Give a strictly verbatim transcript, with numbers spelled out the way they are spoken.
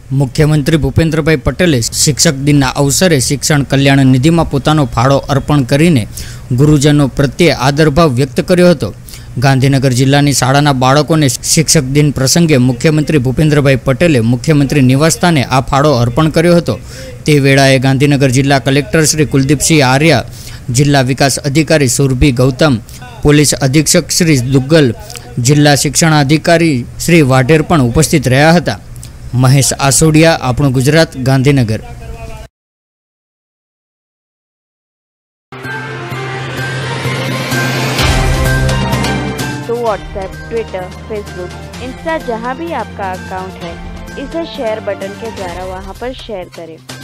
मुख्यमंत्री भूपेन्द्रभाई पटेले शिक्षक दिनના અવસરે શિક્ષણ કલ્યાણ નિધિમાં પોતાનો ફાળો અર્પણ કરીને ગુરુજનો પ્રત્યે આદરભાવ વ્યક્ત કર્યો હતો। ગાંધીનગર જિલ્લાની શાળાના બાળકોને શિક્ષક દિન પ્રસંગે મુખ્યમંત્રી ભૂપેન્દ્રભાઈ પટેલે મુખ્યમંત્રી નિવાસસ્થાને આ ફાળો અર્પણ કર્યો હતો। તે વેળાએ ગાંધીનગર જિલ્લા કલેક્ટર શ્રી કુલદીપસિંહ આર્યા, જિલ્લા વિકાસ અધિકારી સુરભી ગૌતમ, પોલીસ અધિક્ષક શ્રી દુગ્ગલ, જિલ્લા શિક્ષણાધિકારી શ્રી વાઢેર પણ ઉપસ્થિત રહ્યા હતા। મહેશ આસોડિયા, આપણું ગુજરાત, ગાંધીનગર। तो व्हाट्सएप, ट्विटर, फेसबुक, इंस्टा जहाँ भी आपका अकाउंट है, इसे शेयर बटन के द्वारा वहाँ पर शेयर करें।